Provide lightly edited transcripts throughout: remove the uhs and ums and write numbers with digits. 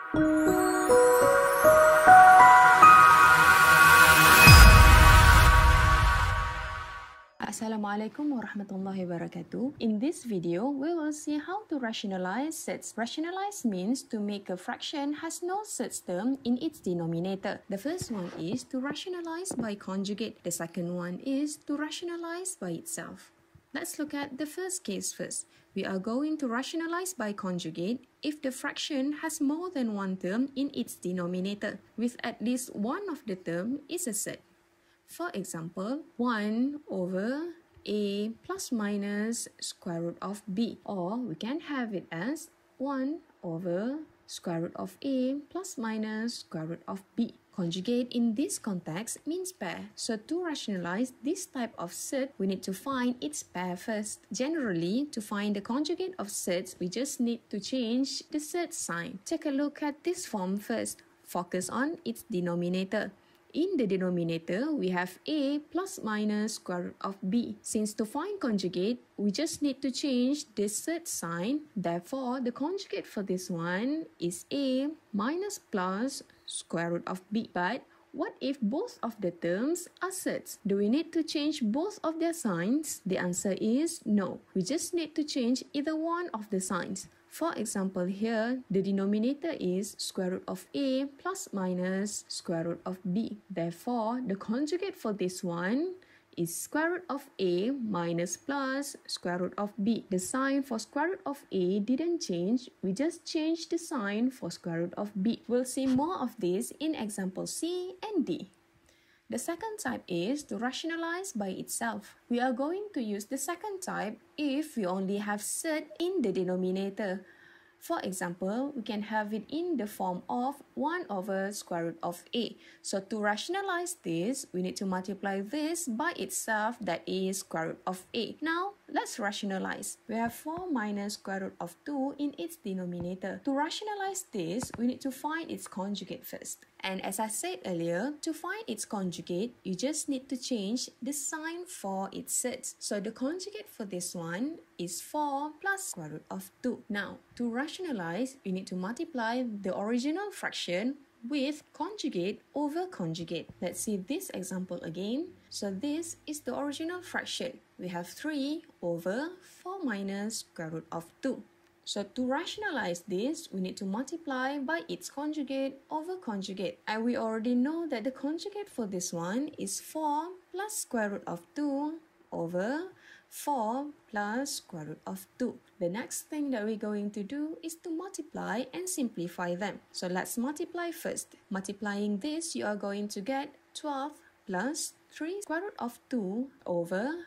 Assalamualaikum warahmatullahi wabarakatuh. In this video, we will see how to rationalize surds. Rationalize means to make a fraction has no surds term in its denominator. The first one is to rationalize by conjugate. The second one is to rationalize by itself. Let's look at the first case first. We are going to rationalize by conjugate if the fraction has more than one term in its denominator, with at least one of the term is a surd. For example, 1 over a plus minus square root of b, or we can have it as 1 over square root of a plus minus square root of b. Conjugate in this context means pair. So to rationalize this type of surd, we need to find its pair first. Generally, to find the conjugate of surds, we just need to change the surd sign. Take a look at this form first. Focus on its denominator. In the denominator, we have a plus minus square root of b. Since to find conjugate, we just need to change this surd sign. Therefore, the conjugate for this one is a minus plus square root of b. But what if both of the terms are surds? Do we need to change both of their signs? The answer is no. We just need to change either one of the signs. For example, here, the denominator is square root of a plus minus square root of b. Therefore, the conjugate for this one is square root of a minus plus square root of b. The sign for square root of a didn't change. We just changed the sign for square root of b. We'll see more of this in example C and D. The second type is to rationalize by itself. We are going to use the second type if we only have surd in the denominator. For example, we can have it in the form of 1 over square root of a. So to rationalize this, we need to multiply this by itself, that is square root of a. Now, let's rationalize. We have 4 minus square root of 2 in its denominator. To rationalize this, we need to find its conjugate first. And as I said earlier, to find its conjugate, you just need to change the sign for its surds. So the conjugate for this one is 4 plus square root of 2. Now, to rationalize, we need to multiply the original fraction with conjugate over conjugate. Let's see this example again. So this is the original fraction. We have 3 over 4 minus square root of 2. So to rationalize this, we need to multiply by its conjugate over conjugate. And we already know that the conjugate for this one is 4 plus square root of 2 over 4 plus square root of 2. The next thing that we're going to do is to multiply and simplify them. So let's multiply first. Multiplying this, you are going to get 12 plus 3 square root of 2 over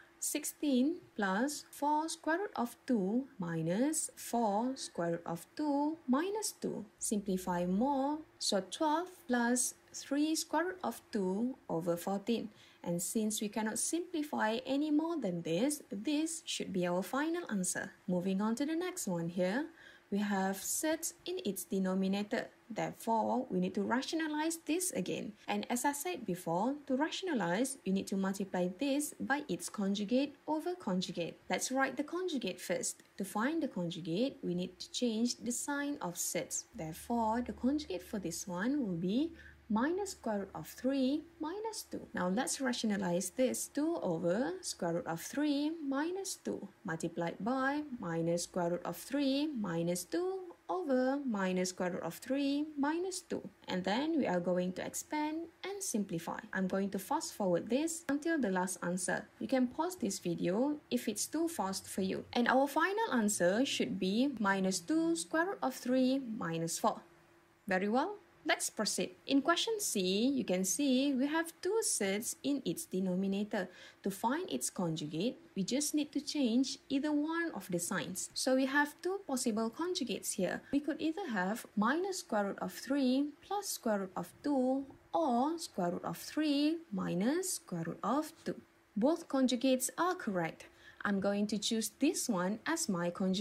16 plus 4 square root of 2 minus 4 square root of 2 minus 2. Simplify more. So 12 plus 3 square root of 2 over 14. And since we cannot simplify any more than this should be our final answer. Moving on to the next one here. We have surds in its denominator. Therefore, we need to rationalize this again. And as I said before, to rationalize, you need to multiply this by its conjugate over conjugate. Let's write the conjugate first. To find the conjugate, we need to change the sign of surds. Therefore, the conjugate for this one will be minus square root of 3 minus 2. Now let's rationalize this. 2 over square root of 3 minus 2 multiplied by minus square root of 3 minus 2 over minus square root of 3 minus 2. And then we are going to expand and simplify. I'm going to fast forward this until the last answer. You can pause this video if it's too fast for you. And our final answer should be minus 2 square root of 3 minus 4. Very well. Let's proceed. In question C, you can see we have two surds in its denominator. To find its conjugate, we just need to change either one of the signs. So we have two possible conjugates here. We could either have minus square root of 3 plus square root of 2 or square root of 3 minus square root of 2. Both conjugates are correct. I'm going to choose this one as my conjugate.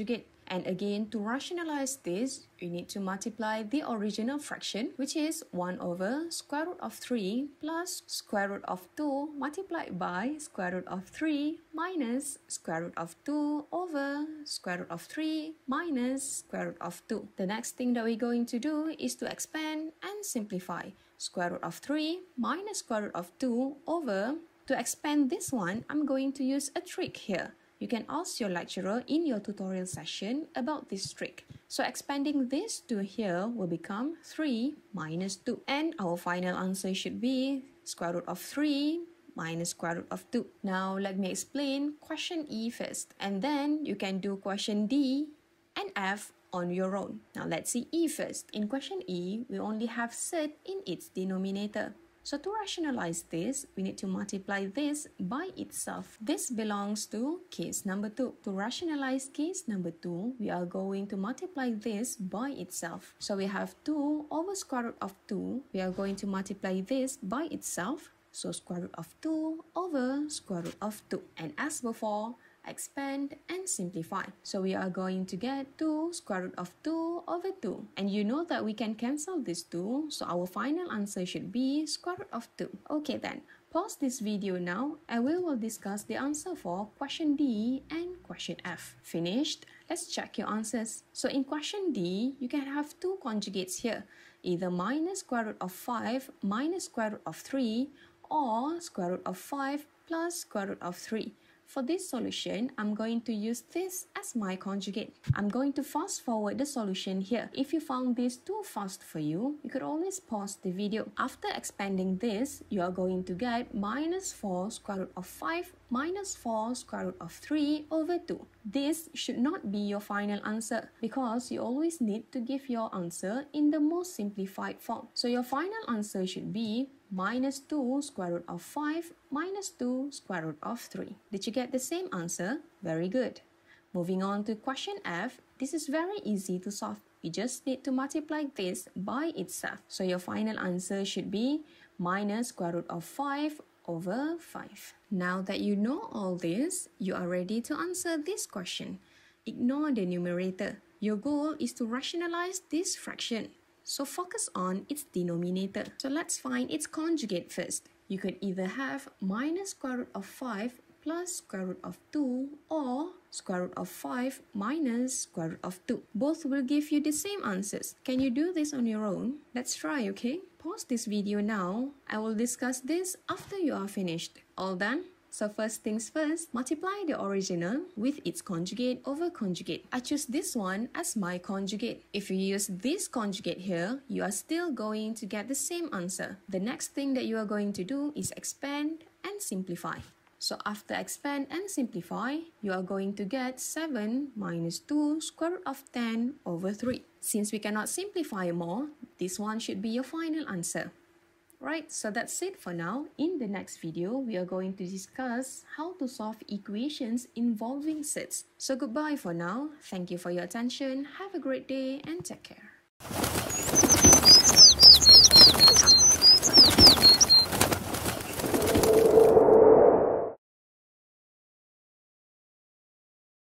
And again, to rationalize this, you need to multiply the original fraction, which is 1 over square root of 3 plus square root of 2 multiplied by square root of 3 minus square root of 2 over square root of 3 minus square root of 2. The next thing that we're going to do is to expand and simplify. Square root of 3 minus square root of 2 over. To expand this one, I'm going to use a trick here. You can ask your lecturer in your tutorial session about this trick. So expanding this to here will become 3 minus 2. And our final answer should be square root of 3 minus square root of 2. Now let me explain question E first. And then you can do question D and F on your own. Now let's see E first. In question E, we only have surd in its denominator. So to rationalize this, we need to multiply this by itself. This belongs to case number 2. To rationalize case number 2, we are going to multiply this by itself. So we have 2 over square root of 2. We are going to multiply this by itself. So square root of 2 over square root of 2. And as before, expand and simplify. So we are going to get 2 square root of 2 over 2. And you know that we can cancel these 2, so our final answer should be square root of 2. Okay then, pause this video now and we will discuss the answer for question D and question F. Finished? Let's check your answers. So in question D, you can have 2 conjugates here, either minus square root of 5 minus square root of 3 or square root of 5 plus square root of 3. For this solution, I'm going to use this as my conjugate. I'm going to fast forward the solution here. If you found this too fast for you, you could always pause the video. After expanding this, you are going to get minus 4 square root of 5 minus 4 square root of 3 over 2. This should not be your final answer because you always need to give your answer in the most simplified form. So your final answer should be minus 2 square root of 5 minus 2 square root of 3. Did you get the same answer? Very good. Moving on to question F, this is very easy to solve. You just need to multiply this by itself. So your final answer should be minus square root of 5 over 5. Now that you know all this, you are ready to answer this question. Ignore the numerator. Your goal is to rationalize this fraction. So focus on its denominator. So let's find its conjugate first. You could either have minus square root of 5 plus square root of 2 or square root of 5 minus square root of 2. Both will give you the same answers. Can you do this on your own? Let's try, okay? Pause this video now. I will discuss this after you are finished. All done? So first things first, multiply the original with its conjugate over conjugate. I choose this one as my conjugate. If you use this conjugate here, you are still going to get the same answer. The next thing that you are going to do is expand and simplify. So after expand and simplify, you are going to get 7 minus 2 square root of 10 over 3. Since we cannot simplify more, this one should be your final answer. Right, so that's it for now. In the next video, we are going to discuss how to solve equations involving surds. So goodbye for now. Thank you for your attention. Have a great day and take care.